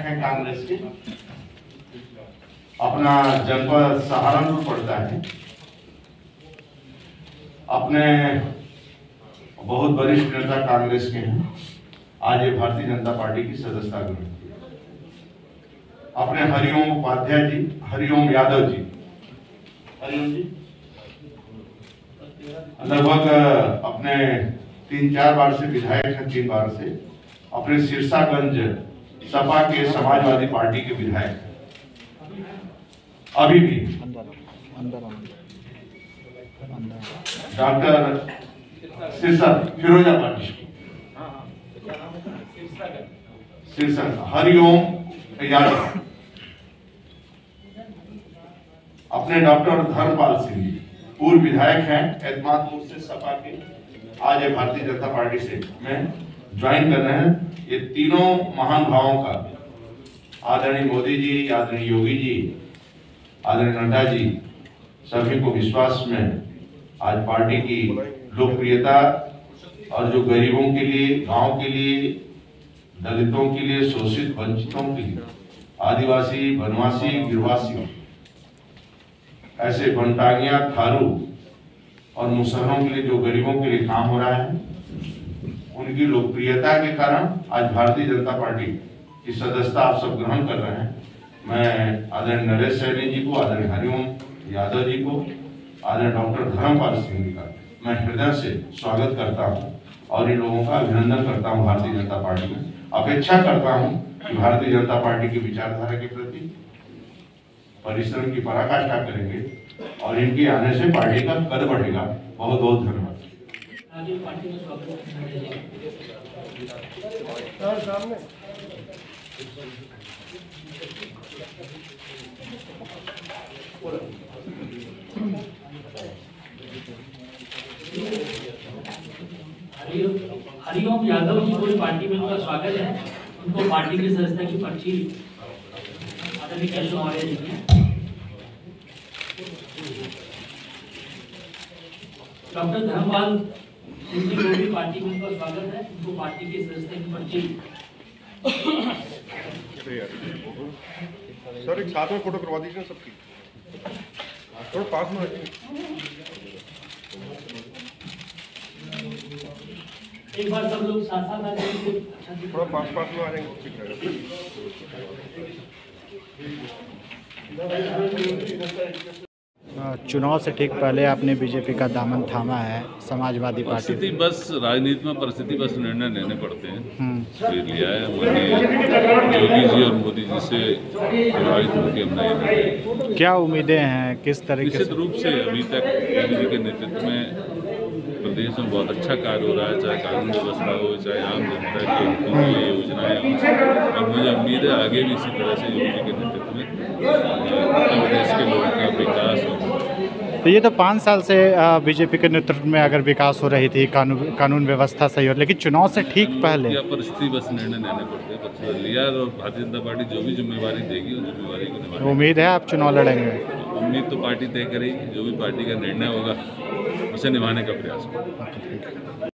हैं कांग्रेस के, अपना जनपद सहारनपुर पड़ता है, अपने बहुत वरिष्ठ नेता कांग्रेस के हैं, आज ये भारतीय जनता पार्टी की सदस्यता ग्रहण की। अपने हरिओम उपाध्याय जी, हरिओम यादव जी, हरिओम जी लगभग अपने 3-4 बार से विधायक हैं, 3 बार से अपने सिरसागंज सपा के समाजवादी पार्टी के विधायक हैं, अभी भी डॉक्टर फिरोजाबाद डिस्ट्रिक्ट हरिओम यादव, अपने डॉक्टर धर्मपाल सिंह जी पूर्व विधायक हैं एतमादपुर से सपा के, आज ये भारतीय जनता पार्टी से में ज्वाइन कर रहे हैं। ये तीनों महानुभावों का आदरणीय मोदी जी, आदरणीय योगी जी, आदरणीय नड्डा जी सभी को विश्वास में आज पार्टी की लोकप्रियता और जो गरीबों के लिए, गांव के लिए, दलितों के लिए, शोषित वंचितों के लिए, आदिवासी, वनवासी, गिरवासी, ऐसे बनटांगिया, थारू और मुसहरों के लिए जो गरीबों के लिए काम हो रहा है, उनकी लोकप्रियता के कारण आज भारतीय जनता पार्टी की सदस्यता आप सब ग्रहण कर रहे हैं। मैं आदरणीय नरेश सैनी जी को, आदरणीय हरिओम यादव जी को, आदरणीय डॉक्टर धर्मपाल सिंह जी का मैं हृदय से स्वागत करता हूं और इन लोगों का अभिनंदन करता हूं। भारतीय जनता पार्टी में अपेक्षा करता हूं कि भारतीय जनता पार्टी की विचारधारा के प्रति परिश्रम की पराकाष्ठा करेंगे और इनके आने से पार्टी का कद बढ़ेगा। बहुत बहुत धन्यवाद। हरिओम यादव जी को पार्टी में उनका स्वागत है। उनको पार्टी की सदस्यता की पर्ची आदरणीय कैशव मौर्य जी की। डॉक्टर धर्मपाल सिंह जी को भी पार्टी में उनका स्वागत है। उनको पार्टी की सदस्यता की पर्ची। सर एक साथ में फोटो करवा दीजिए सबकी, थोड़ा पास में एक बार सब लोग साथ साथ आ जाएंगे, थोड़ा पास में आ जाएंगे। चुनाव से ठीक पहले आपने बीजेपी का दामन थामा है, समाजवादी पार्टी। परिस्थिति बस राजनीति में परिस्थिति बस निर्णय लेने पड़ते हैं। फिर लिया है माननीय योगी जी और मोदी जी से प्रभावित होकर हमने ये निर्णय। क्या उम्मीदें हैं, किस तरीके से? निश्चित रूप से अभी तक योगी जी के नेतृत्व में प्रदेश में बहुत अच्छा कार्य हो रहा है, चाहे कानून व्यवस्था हो, चाहे आम जनता के हितों की योजनाएं हो, और मुझे उम्मीद है आगे भी इसी तरह से योगी जी के नेतृत्व में उत्तर प्रदेश के लोगों का विकास हो। तो ये तो 5 साल से बीजेपी के नेतृत्व में अगर विकास हो रही थी, कानून व्यवस्था सही हो, लेकिन चुनाव से ठीक पहले या परिस्थिति बस निर्णय लेने पड़ते हैं। पत्र लिया और भारतीय जनता पार्टी जो भी जिम्मेवारी देगी उस जिम्मेवारी को निभाएगी। उम्मीद है आप चुनाव लड़ेंगे? उम्मीद तो पार्टी तय करेगी, जो भी पार्टी का निर्णय होगा उसे निभाने का प्रयास करें।